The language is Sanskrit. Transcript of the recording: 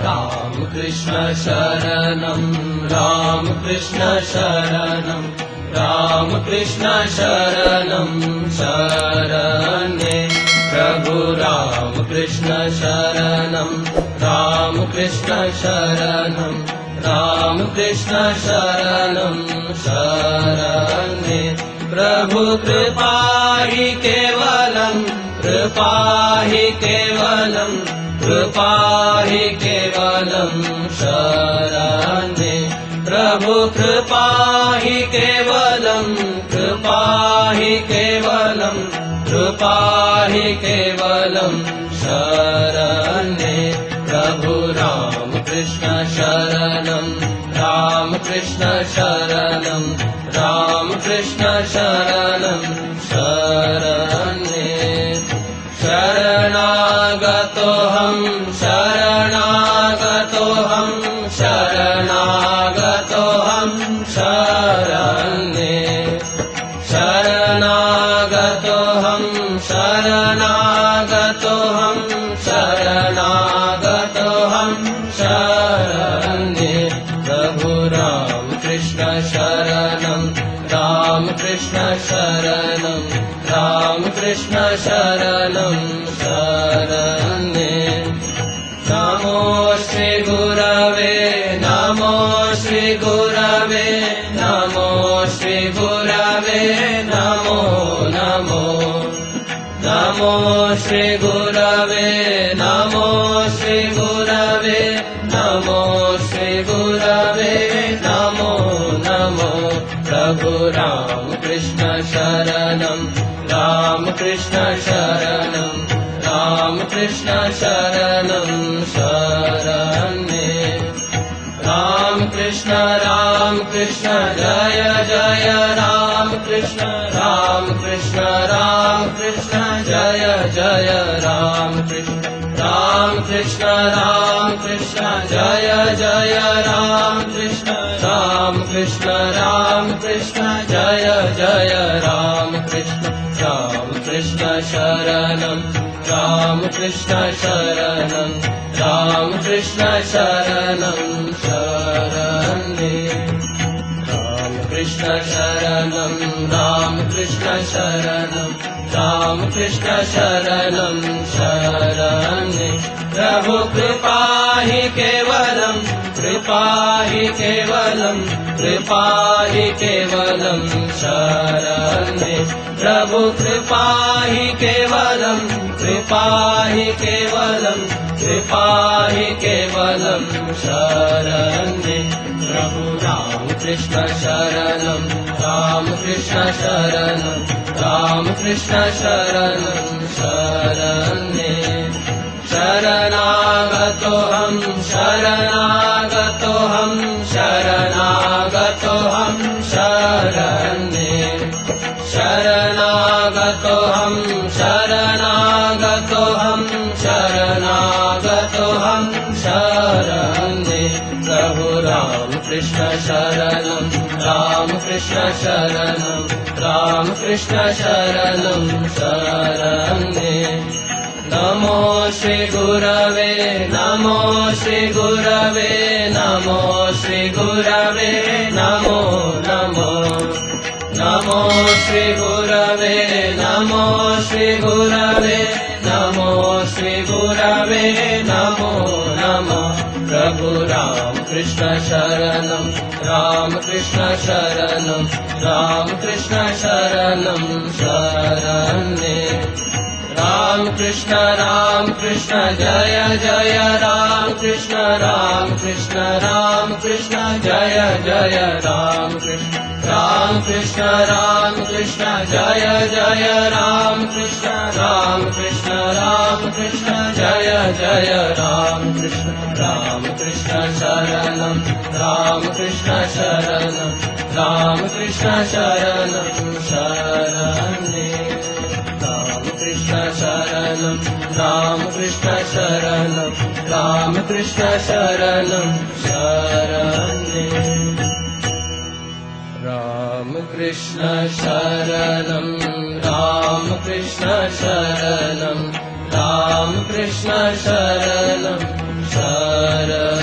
राम कृष्ण शरणं राम कृष्ण शरणं राम कृष्ण शरणं शरणे प्रभु राम कृष्ण शरणं राम कृष्ण शरणं राम कृष्ण शरणं शरणे प्रभु कृपा हि केवलं कृपा हि केवलं कृपा हि केवलं शरणे प्रभु कृपा हि केवलं कृपा हि केवलं कृपा हि केवलं शरणे प्रभु राम कृष्ण शरणं राम कृष्ण शरणं राम कृष्ण शरणं शरणे शरणागतोऽहं शरणागतोऽहं शरणागतोऽहं शरणे शरणागतोऽहं शरणागतोऽहं शरणागतोऽहं शरणे प्रभु राम कृष्ण शरणं राम कृष्ण शरणं राम कृष्ण शरणं शरणे नमो श्री गुरवे नमो श्री गुरवे नमो श्री गुरवे नमो नमो नमो श्री गुरवे नमो श्री गुरवे नमो श्री गुरवे नमो नमो प्रभु राम कृष्ण शरणं राम कृष्ण शरणं राम कृष्ण शरणं शरणे राम कृष्ण जय जय राम कृष्ण जय जय राम कृष्ण जय जय राम कृष्ण जय जय राम कृष्ण शरणं राम कृष्ण शरणं राम कृष्ण शरणं शरणे राम कृष्ण शरणं राम कृष्ण शरणं राम कृष्ण शरणं शरणे प्रभु कृपा हि केवलं कृपा हि केवलं कृपा हि केवलं शरणे प्रभु कृपा हि केवलं कृपा हि केवलं कृपा हि केवलं शरणे प्रभु राम कृष्ण शरणं राम कृष्ण शरणं राम कृष्ण शरणं शरणे शरणागतोऽहं शरणागतोऽहं शरणागतोऽहं शरणे शरणागतोऽहं शरणागतोऽहं शरणागतोऽहं शरणे प्रभु राम कृष्ण शरणं राम कृष्ण शरणं राम कृष्ण शरणं शरणे नमो श्री गुरवे नमो श्री गुरवे नमो श्री गुरवे नमो नमो नमो श्री गुरवे नमो श्री गुरवे नमो श्री गुरवे नमो नमो प्रभु राम कृष्ण शरणं राम कृष्ण शरणं राम कृष्ण शरणं शरणे राम कृष्ण जय जय राम कृष्ण जय जय राम कृष्ण जय जय राम कृष्ण जय जय राम कृष्ण शरणं राम कृष्ण शरणं राम कृष्ण शरणं शरणे कृष्ण शरणं राम कृष्ण शरणं राम कृष्ण शरणं शरणे राम कृष्ण शरणं राम कृष्ण शरणं राम कृष्ण शरणं शरणे ईश्वर